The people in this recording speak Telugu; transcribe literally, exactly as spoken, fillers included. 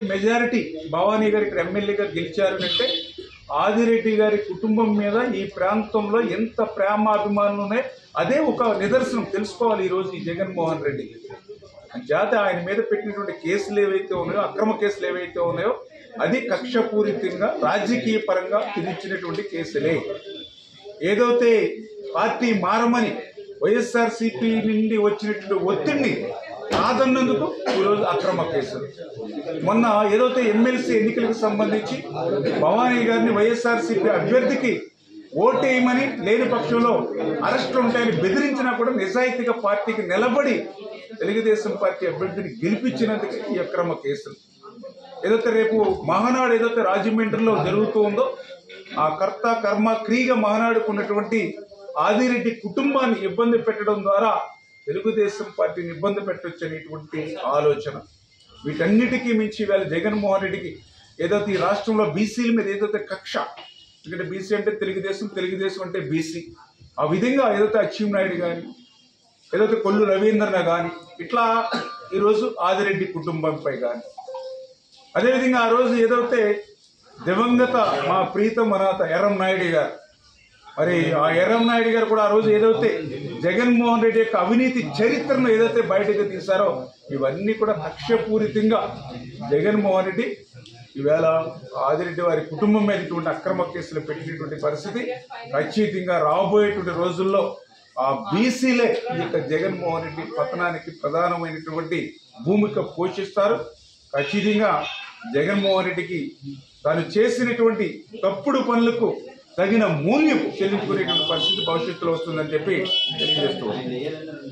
మెజారిటీ భవానీ గారు ఇక్కడ ఎమ్మెల్యేగా గెలిచారు అంటే ఆదిరెడ్డి గారి కుటుంబం మీద ఈ ప్రాంతంలో ఎంత ప్రేమ అభిమానులు ఉన్నాయి అదే ఒక నిదర్శనం తెలుసుకోవాలి ఈరోజు ఈ జగన్మోహన్ రెడ్డి జాత ఆయన మీద పెట్టినటువంటి కేసులు ఏవైతే ఉన్నాయో అక్రమ కేసులు ఏవైతే ఉన్నాయో అది కక్షపూరితంగా రాజకీయ పరంగా విధించినటువంటి కేసులే ఏదైతే పార్టీ మారమని వైఎస్ఆర్సీపీ నుండి వచ్చినటువంటి ఒత్తిడిని కాదన్నందుకు ఈరోజు అక్రమ కేసులు మొన్న ఏదైతే ఎమ్మెల్సీ ఎన్నికలకు సంబంధించి భవానీ గారిని వైఎస్ఆర్సీపీ అభ్యర్థికి ఓటేయమని లేని పక్షంలో అరెస్టులు ఉంటాయని బెదిరించినా కూడా నిజాయితీగా పార్టీకి నిలబడి తెలుగుదేశం పార్టీ అభ్యర్థిని గెలిపించినందుకు ఈ అక్రమ కేసులు ఏదైతే రేపు మహానాడు ఏదైతే రాజమండ్రిలో జరుగుతూ ఉందో ఆ కర్త కర్మ క్రీగ మహానాడుకు ఉన్నటువంటి ఆదిరెడ్డి కుటుంబాన్ని ఇబ్బంది పెట్టడం ద్వారా తెలుగుదేశం పార్టీని ఇబ్బంది పెట్టవచ్చు అనేటువంటి ఆలోచన వీటన్నిటికీ మించి వేళ జగన్మోహన్ రెడ్డికి ఏదైతే ఈ రాష్ట్రంలో బీసీల మీద ఏదైతే కక్ష ఎందుకంటే బీసీ అంటే తెలుగుదేశం తెలుగుదేశం అంటే బీసీ ఆ విధంగా ఏదైతే అచ్చెన్నాయుడు కానీ ఏదైతే కొల్లు రవీంద్రన కానీ ఇట్లా ఈరోజు ఆదిరెడ్డి కుటుంబంపై కానీ అదేవిధంగా ఆ రోజు ఏదైతే దివంగత మా ప్రీతం అనాథ ఎర్రం నాయుడు గారు మరి ఆ ఎర్రం నాయుడు గారు కూడా ఆ రోజు ఏదైతే జగన్మోహన్ రెడ్డి యొక్క అవినీతి చరిత్రను ఏదైతే బయటకు తీశారో ఇవన్నీ కూడా కక్షపూరితంగా జగన్మోహన్ రెడ్డి ఈవేళ ఆదిరెడ్డి వారి కుటుంబం మీద ఇటువంటి అక్రమ కేసులు పెట్టినటువంటి పరిస్థితి ఖచ్చితంగా రాబోయేటువంటి రోజుల్లో ఆ బీసీలే ఈ యొక్క జగన్మోహన్ రెడ్డి పతనానికి ప్రధానమైనటువంటి భూమిక పోషిస్తారు ఖచ్చితంగా జగన్మోహన్ రెడ్డికి తాను చేసినటువంటి తప్పుడు పనులకు తగిన మూల్యం చెల్లించుకునేటువంటి పరిస్థితి భవిష్యత్తులో వస్తుందని చెప్పి తెలియజేస్తూ